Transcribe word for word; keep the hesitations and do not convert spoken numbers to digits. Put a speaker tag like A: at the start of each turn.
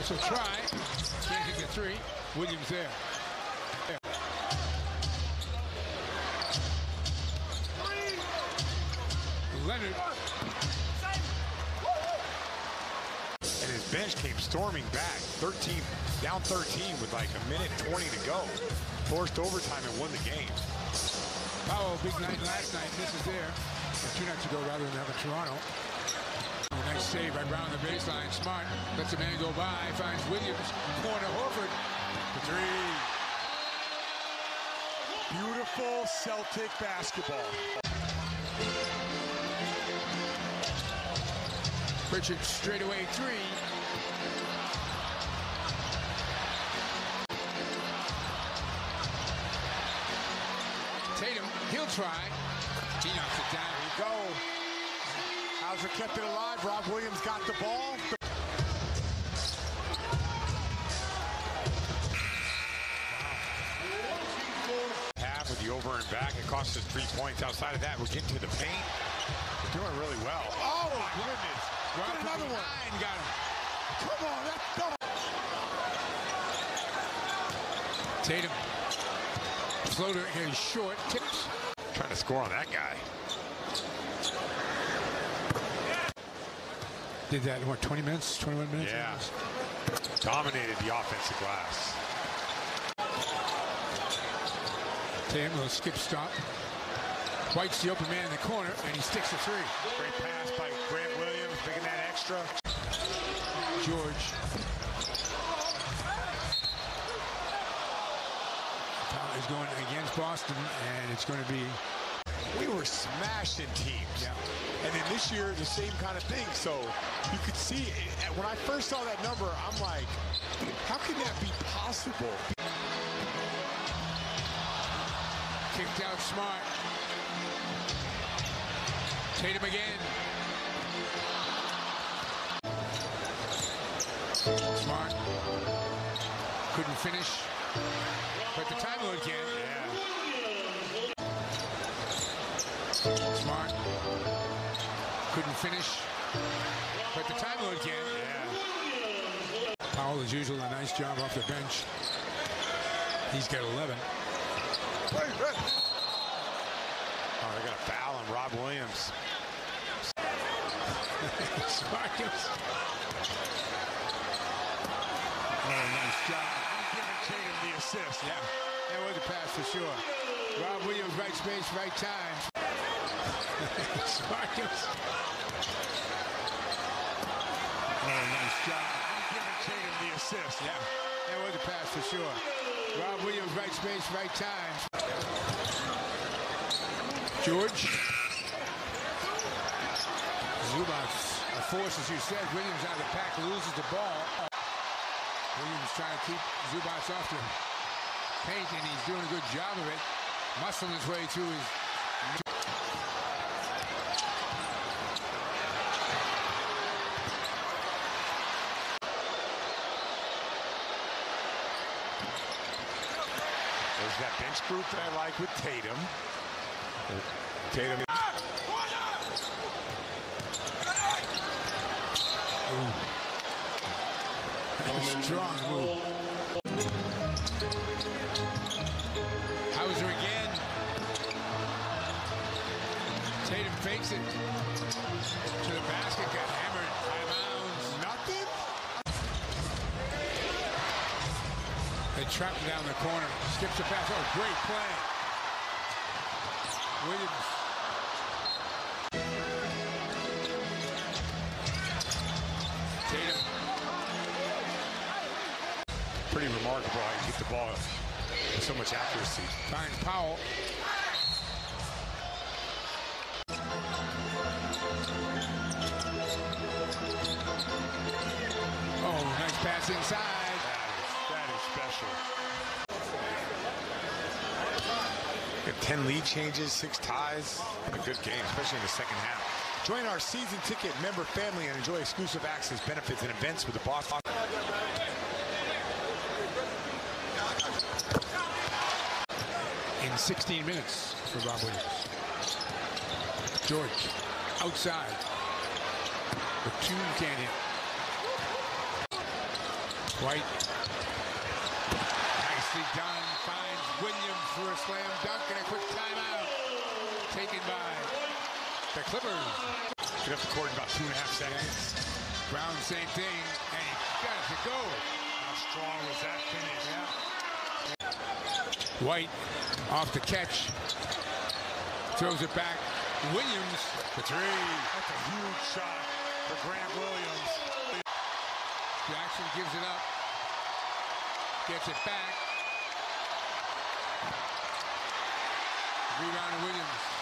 A: Morris will try. Can't hit the three. Williams there. there. Leonard.
B: And his bench came storming back. thirteen, down thirteen with like a minute twenty to go. Forced overtime and won the game.
A: Powell, big night last night. Misses there. Or two nights ago, rather than having Toronto. Nice save right around the baseline. Smart lets the man go by. Finds Williams. Corner Horford. The three.
B: Beautiful Celtic basketball.
A: Pritchard straightaway three. Tatum, he'll try. He knocks it down.
B: There you go. Hauser kept it alive. Rob Williams got the ball. Half of the over and back. It cost us three points. Outside of that, we're getting to the paint. We're doing really well. Oh, my goodness.
A: Right,
B: another one.
A: Nine got him.
B: Come on, that's double.
A: Tatum. Floater is short. Tips.
B: Trying to score on that guy.
A: Did that in what, twenty minutes, twenty-one minutes?
B: Yeah. Dominated the offensive glass.
A: Tatum, little skip stop. White's the open man in the corner, and he sticks the three.
B: Great pass by Grant Williams, making that extra.
A: George. Foul is going against Boston, and it's going to be...
B: We were smashing teams.
A: Yeah.
B: And then this year, the same kind of thing. So you could see, when I first saw that number, I'm like, how can that be possible?
A: Kicked out Smart. Tatum again. Smart. Couldn't finish. But the time out again.
B: Yeah.
A: Smart. Couldn't finish. But the time out again.
B: Yeah.
A: Powell, as usual, a nice job off the bench. He's got eleven.
B: Oh, they got a foul on Rob Williams.
A: Sparkles. Oh, nice job.
B: Giving Tatum the assist.
A: Yeah, that was a pass for sure. Rob Williams, right space, right time. Sparkles. Oh, nice job.
B: Giving Tatum the assist.
A: Yeah, that was a pass for sure. Rob Williams, right space, right time. George. Zubac, a force, as you said. Williams out of the pack, loses the ball. Williams trying to keep Zubac off the paint, and he's doing a good job of it. Muscling his way through his...
B: There's that bench group that I like with Tatum. Tatum.
A: Strong move. Hauser again. Tatum fakes it to the basket. Got hammered out of bounds.
B: Nothing?
A: They trapped him down the corner. Skips the pass. Oh, great play. Williams. Tatum.
B: Pretty remarkable how you get the ball with so much accuracy.
A: Finds Powell. Oh, nice pass inside.
B: That is, that is special. We have ten lead changes, six ties. A good game, especially in the second half. Join our season ticket member family and enjoy exclusive access, benefits, and events with the Boston.
A: In sixteen minutes for Rob Williams. George, outside. The two can't hit. White. Nicely done. Finds Williams for a slam dunk and a quick timeout. Taken by the Clippers.
B: Get up the court in about two and a half seconds.
A: Brown, same thing. And he got it to go.
B: How strong was that finish?
A: Yeah. White off the catch. Throws it back. Williams for three.
B: That's a huge shot for Grant Williams.
A: Jackson gives it up. Gets it back. Rebound to Williams.